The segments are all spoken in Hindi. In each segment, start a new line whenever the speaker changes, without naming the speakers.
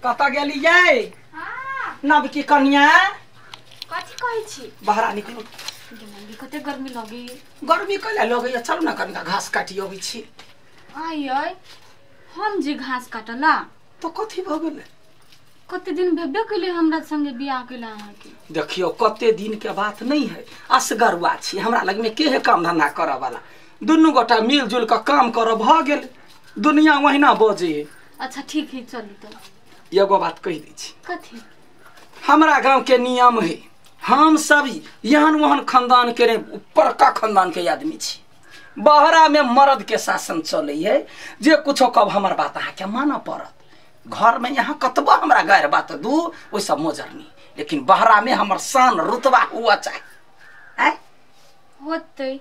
कता गेलियै?
हां
नब की कन्या
कथि कहै छी?
बाहर निकलू।
जल्दी कते गर्मी लगे।
गर्मी कले लगे चलू ना कनिका घास काटी अबै छी।
आय हम जे घास काटला
तो कथि भ गेलै?
कते दिन भेबे केले हमरा संगे बियाह केला अहाँ के।
देखियो कते दिन के बात नहीं है, असगरुआ छी, हमरा लग में के है काम धंधा करे वाला। दुनू गोटा मिलजुल के काम कर भ गेल, दुनिया वहिना बजे।
अच्छा ठीक है चली तो।
एगो बात कह दी छी।
कथि?
हमरा गांव के नियम है, हम सब यहन वहन खानदान के रे बड़का खानदान के आदमी छी। बहरा में मर्द के शासन चले है, जे कुछो कब हमर बात अहाँ के माना पड़त। घर में यहाँ कतबो हमरा गैर बात दू ओइ सब मोजरनी, लेकिन बहरा में हमर शान रुतबा हुआ चाहे।
होते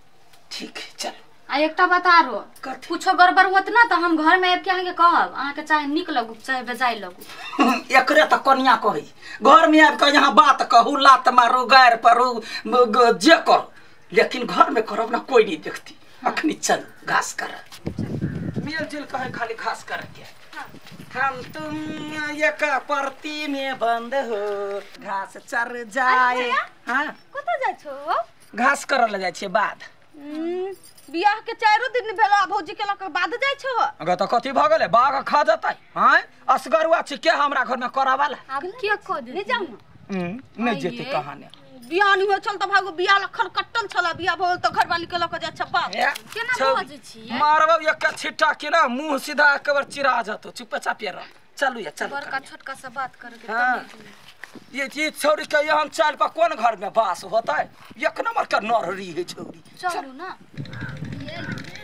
ठीक है चल।
आ एकटा बात आरो, कुछो गड़बड़ होत ना तो हम घर में आब के अहाँ के कहब, अहाँ के चाहे निक लगू चाहे बेजाय लगू।
एकरे त कन्या कही, घर में आब के यहाँ बात कहू, लात मारू, गैर परू, जे करू, लेकिन घर में करब ना कोई नहीं देखती। अखनी चल घास कर, मिलजुल कहे खाली घास कर के। हम तुम एक परती में बंद हो, घास चर जाए। हां
कत जाय छो?
घास करल जाय छे बाद।
बियाह के 4 दिन भेला, भौजी केला के बाद जाय छो?
अगर त कथि भ गेले, बाघ खा जतै। हां असगरुआ छी के हमरा घर में करा वाला।
अब के क दे? ले जाऊ ना।
नहीं जेते कहाने।
बियाह नहीं हो चल त भागो, बियाह लखल कट्टल छला, बियाह भोल त घरवाली के लक जा छपा। केना बजे छी? मारबो
एक छिट्टा के ना मुंह सीधा एकबार चिरा जतो। चुपचाप रह, चलू या चल।
बड़का छोटका से बात करके।
हां ये चीज छोड़ के यहाँ चाल पर कौन घर में बास होता है? एक नंबर का नरहरी है छोरी।
चलू ना। ये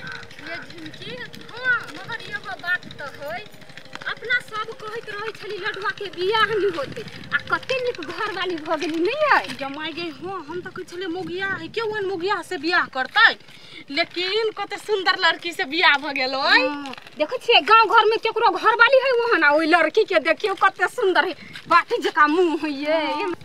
ढिमकी। हां मगर एगो बात त होय, अपना सब कहत रही छली लडुआ के बियाह नहीं होते, आ कते निक घर वाली भ गेली नहीं है। जमाई गई हो, हम त कह छले मुगिया है, केवन मुगिया से बियाह करतै, लेकिन कते सुंदर लड़की से बियाह भ गेल ओय। देखै छियै गांव घर में केकरो घर वाली है वहन, ओइ लड़की के देखियो कते सुंदर है, बाटी जका मुंह है ये।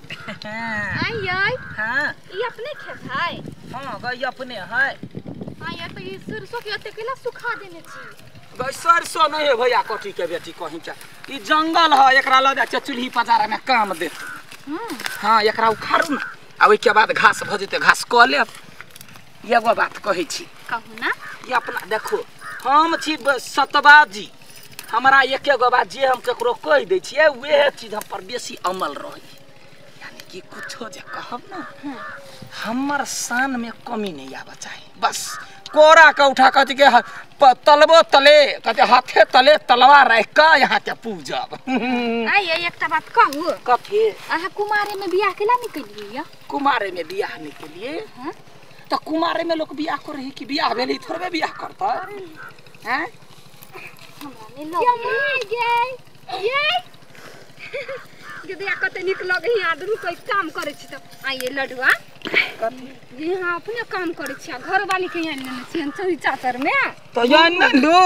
आई
हां
ई अपने खेत है?
हां गई अपने है।
हां ये त ई सरसों के एते केला सुखा देने छी।
सरसों नहीं है भैया, कथी के बेटी कहीं के ई जंगल है, एकरा लगा के चूल्ही पजारा में काम दे। हां एकरा उखाड़ू ना, आ ओइ के बाद घास भ जेते, घास क लेब। एगो बात कहै छी।
कहू ना।
ये अपना देखो, हम छी सतबाजी, हमरा एकेगो बात जे हम केकरो कह दै छियै वह चीज हम पर बेसी अमल रही, यानी कि कुछो जे कहब ना हमर शान में कमी नहीं आवे चाहिए। बस कोरा के उठा के तलबो तले कहते हाथे तले तलवार रख के यहाँ के पूजब।
आई एकटा बात कहू।
कथी?
अहाँ कुमारे में बियाह केला निकलिए या? कुमारे
में बियाह निकलिए? हां तो कुमारे में लोग बियाह करे है कि बियाह भेली थोड़े बियाह करता हैं?
हमरा में लग ये गदिया कते निक लगे है, आदमी कोई काम करे छी त आइए लडुआ कथी हां अपने काम करे छी, घर वाली के यहाँ लेने छी चोरी चातर में
तो यान न लो।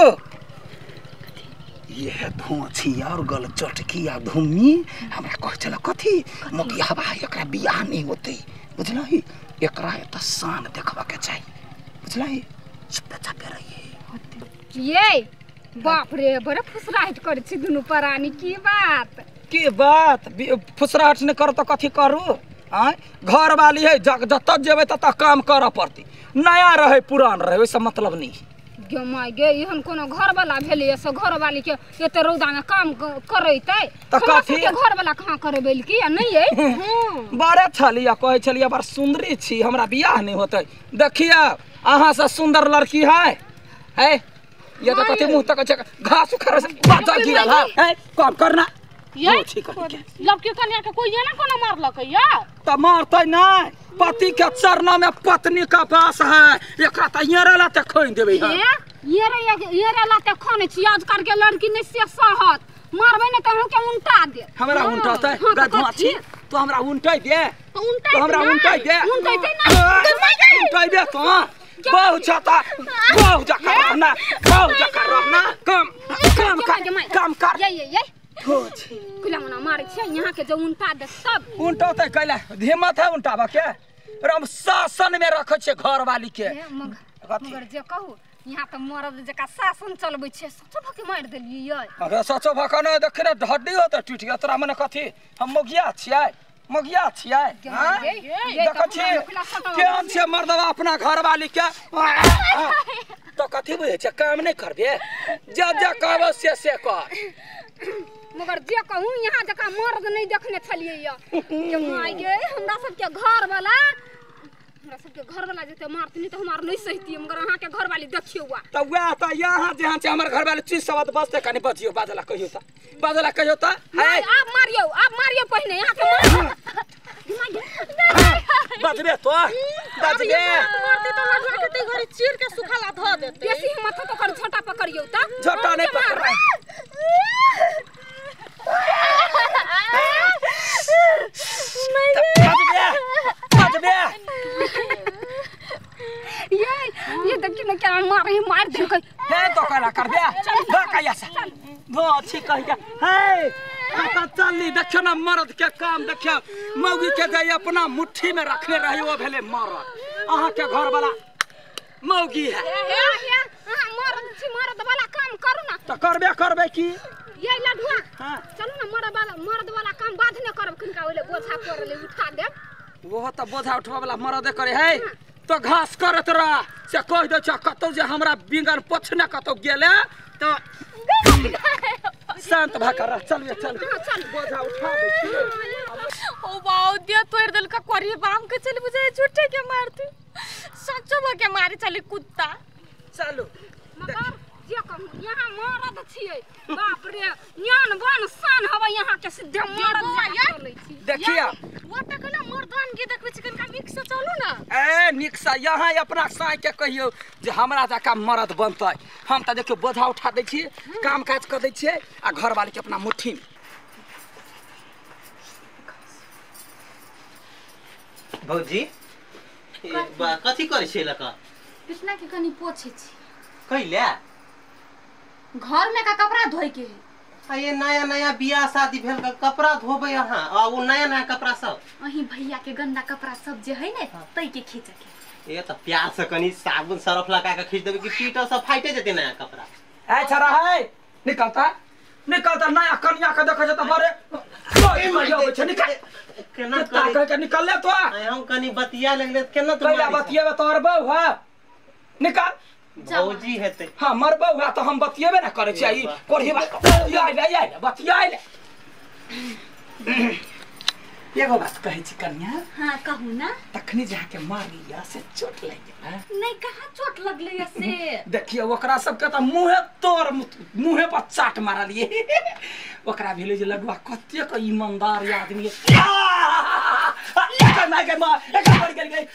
ये धोछी और गल चटकी आ धुम्मी हमरा कह चला कथी मुगिया बा, एकरा बियाह नहीं होते बुझलही, एकरा त शान देखबा के चाहिए बुझलही। चुपचाप रहिए।
ये बाप रे बड़े फुसराहट करे छी दुनु परानी की बात
फुसराहट नहीं करो तो कथी करू? घर वाली है, जत जेबे तत काम कर पड़ती, नया रहे पुरान रहे वैसा मतलब नहीं।
गमाई गे एहन कोनो घर वाला भेले से घर वाली के एते रौदा में काम करैतै
त कथी
घर वाला कहां करबेल की नहीं है?
बड़े छलिया कहे छलिया बड़ सुंदरी छी, हमरा बियाह नहीं होते। देखिए अहाँ से सुंदर लड़की है ये तो कथी मुंह तक घास उखाड़ से बाजा गिरल है काम करना
ये लड़की कन्या के कोई ना कोनो मारलक या
त मारतै नहीं, पति के चरणा में पत्नी का पास है, एकरा त येरे लाते खोइन देबे है।
येरे लाते खोने छी आजकल के लड़की नहीं से सहत मारबे न त हम के उल्टा दे।
हमरा उल्टातै गधवा छी तो हमरा उल्टा दे, तो हमरा उल्टा दे, उल्टा दे तो बहु जाता बहु जका रहना काम कर
ये कुलामना मारे छै यहाँ के जो उल्टा दे सब
उल्टातै कैला हिम्मत है उल्टाबा के? राम शासन में रखे छे घर वाली के।
मगर जे कहू यहाँ तो मरद जका शासन चलबै छै सचो भके मार देलियै
अरे सचो भके न देखे न हड्डी हो त टूट गया तोरा मने कथी हम मोगिया छियै हां देख छी केहन छै मर्दवा अपना घरवाली के तो कथी बुझे छै काम नहीं करबे जे कहबो से कर
मगर जे कहूं यहाँ जका मर्द नहीं देखने छलियै या के माय गे हमरा सबके घर वाला जते मारतनी तो हमार नहीं सहिती मगर अहाँ के घर वाली देखियो वा
त वा त यहाँ जेहन छै हमर घर वाली चीज सब बसते कनी बचियो बाजला कहियो त है
आप मारियो पहिने यहाँ के
बजबे तो बजबे
मारते तो लड़वा के ते घरी चीर के सुखाला ध देते बेसी हिम्मत तो कर झोटा पकड़ियो त
झोटा नहीं पकड़ बजबे
ये देखिए ना क्या मार दे
हे तो कला करबे भकाया से वो अच्छी कह के हे आता चली देखियो ना मर्द के काम देखियो मौगी के दे अपना मुट्ठी में रखने रही वो भेले मर्द अहाँ के घर वाला मौगी है
मर्द वाला काम करू ना
तो करबे की
ये लडुआ हां चलो ना मर्द वाला काम बाद में करब किनका ओले बोझा कर ले उठा दे
वो तो बोझा उठवा वाला मर्दे करे है तो घास करत रह से कह दे छ कतो जे हमरा बिंगन पछने कतो गेले तो शांत भाकर चल बोझा उठा दे
ओ बाऊ दिया तोड़ दिल का कोरी बाम के चली बुझे झूठे के मारती सच्चो के मारी चली कुत्ता
चलो
मगर जे कहूं यहाँ मरद छियै बाप रे ज्ञान बन सान हवा यहाँ के सीधे मरद चलै छी
देखिया
वो तक ना मर्दान के देखबै चिकन का मिक्स चलू ना
ए मिक्स यहाँ अपना साई के कहियो जे हमरा जका मरद बनतै हम त देखियो बोझा उठा दै छी काम काज कर दै छी आ घर वाली के अपना मुट्ठी में
भौजी कथी करे छै लका
कितना के कनी पोछे छी
कइले
घर में का कपड़ा धोए के है
ये नया बियाह शादी भेल का कपड़ा धोबे यहाँ आ वो नया कपड़ा सब
अही भैया के गंदा कपड़ा सब जे है ने तई के खींच के
ये तो प्यार से कनी साबुन सरफ लगा के खींच देबे कि पीटा सब फाइटे जेते नया कपड़ा
ए छरा है निकलता नया कन्या के देखे छ त बरे कोई मजा होय छ निकल
केना
कह के निकल ले तो
हम कनी बतिया लगले केना तो
पहला बतिया तोर बहू है निकल
भौजी हेते
हां मर बहू है तो हम बतियेबे ना करे छी ई कोढ़ी बतिया ले एगो बात कहे छी कन्या
हां कहू ना
तखनी जहाँ के मारिया से चोट लग गेल
नहीं कहां चोट लगले से
देखियो ओकरा सब के त मुंहे पर चाट मारलिए ओकरा भेले जे लडुआ कते क ईमानदार आदमी लेकर मार के मार एक पड़ गेल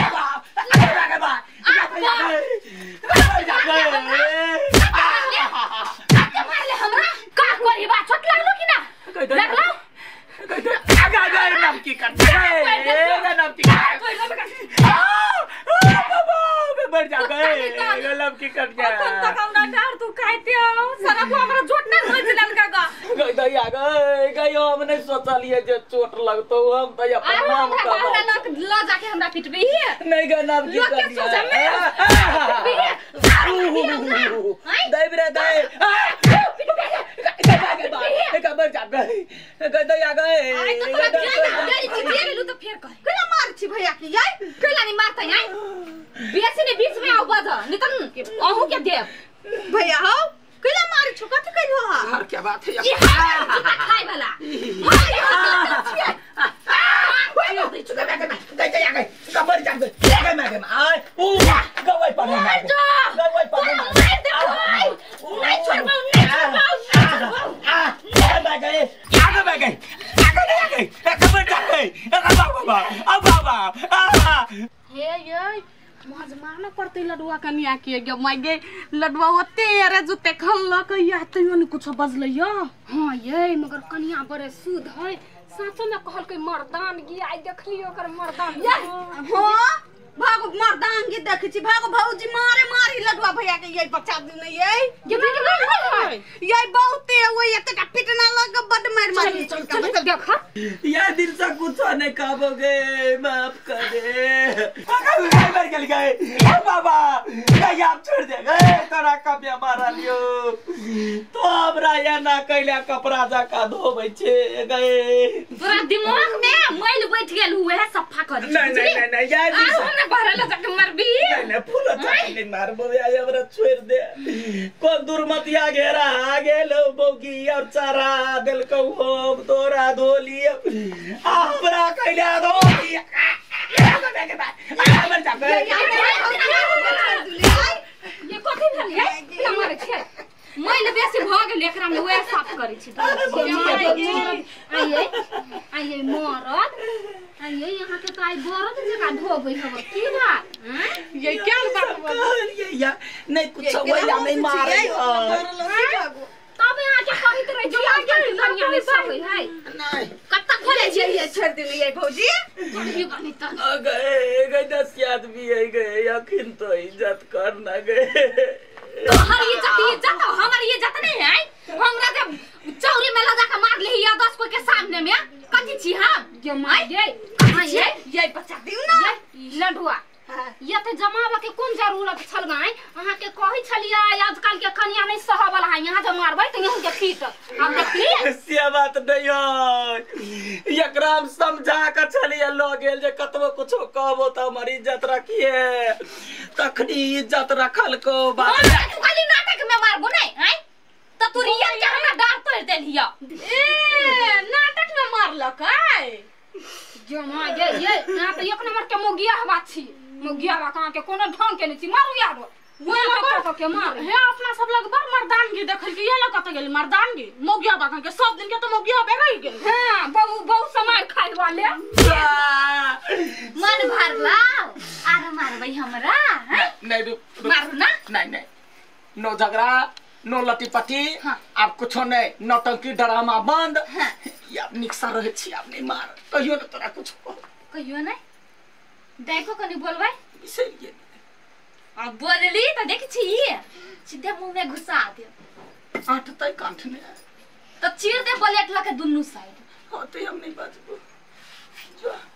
मारले हमरा का कोरी बा चोट लागलो कि ना लागलो
आगा नाम की कर नाम की बढ़ जा गए गलम की कर जा
तक हमरा डार तू खाइते हो सारा को हमरा झोट ना होय चलन काका
गई दया गई हम नहीं सोचलिए जे चोट लगतो हम त अपन नाम का
ला जाके हमरा पिटबे
नहीं गा नाम की कर दई रे दई एक बार जा गई दया गई
आई तो तोरा गई चिटिया लेलु तो फेर कह केला मार छी भैया की याई केला नहीं मारता याई बेसी ने बीच में आउ बाजा नितन अहू के देव भैया हो केला मार छु कथि कइलो हा
हर क्या बात है
ये खाई वाला
ओए चुका मैं दया गई कबर जा गई मैं आए ओ गवई पर मैं गवई पर नहीं छोड़बो मैं गई आगे खबर जा गई बाबा
हे ये मज मारना पड़ते लडुआ कनिया के गे माय गे लडुआ होते रे जुते खल्ला के या तइयो न कुछ बजले या
हां ये मगर कनिया बड़े सुध है साचो में कहल के मर्दान गी आई देखली ओकर मर्दान
हां भागो मर्दांगी देखै छी भागो भौजी मारी लडुआ भैया के यही बच्चा दिन यही ये बहुते ओए एतका पिटना लग बड मारी
चल देख
ये दिल से कुछ नहीं कहोगे माफ कर दे मर गए बाबा कहीं आप छोड़ दे गए तोरा कब मारा लियो तो हमरा या ना कैला कपड़ा जाका धोबै छे गए
तोरा दिमाग में मैल बैठ गेल हुए है सफा कर
नहीं यार
हमने भरला जाके मरबी
नहीं फूल नहीं मारबो यार हमरा छोड़ दे कोन दुर्मतिया घेरा आ गेलो बोगी और चारा दिल को हम तोरा धोली हमरा कैला धोली
ये कथि भेल है मारे छै मैल बेसी भ गेल एकरा में ओए साफ करै छी आइए मरद आइए यहाँ के ताई बरद जका धोबै हब की बात
ये क्या बात
ये या नहीं कुछ होइला नहीं मारे
तब यहाँ के कहित रह जो आगे दुनिया में सब है
नहीं
कत्ता खोले छी
ये छोड़ दे ये भौजी
ये बनी त
गए 10 आदमी है गए अखिन तो इज्जत करना गए
तोहर इज्जत हमर इज्जत नहीं है हमरा जब चौरी में लगा के मार ली या 10 को के सामने में कथि छी हम ये मार ये बच्चा दिउ ना लडुआ ये तो जमावा के कोन जरूरत छल गाय अहा के कहि छलिया आजकल के कन्या नहीं सह वाला है यहां जब मारबै त यहू के फीट हम देखली से बात नहीं है एकराम समझा के छलिया लो गेल जे कतबो कुछो कहबो त हमर इज्जत रखिए तखनी इज्जत रखल को बात तू खाली नाटक में मारबो नहीं है त तू रियल के हमरा डार तोड़ देलिया ए नाटक में मारलक है जमा ये यहां पे एक नंबर के मोगिया हवा छी मोगिया हवा कहां के कोनो ढंग के नहीं छी मारू यार वो कत के मार
हे अपना सब लोग बड़ मर्दानगी देखल के ये लोग कत गेल मर्दानगी मोगिया बाका के सब दिन के तो मोगिया बे रह गेल
हां बहु समय खाइ वाले मन भरला आर मारबै हमरा
नहीं
मारू ना
नहीं नो झगड़ा नो लटी पटी आप कुछ नहीं नौटंकी ड्रामा बंद या निक्सा रहे छी आप नहीं मार कहियो न तोरा कुछ
कहियो नहीं देखो कनी बोलबै
बिसरिए
अब बोलली त देख छी सीधे मुंह में घुसा दे
आठ तय कांठ में
तो चीर दे बुलेट लके दुन्नु साइड
होते हम नहीं बचबो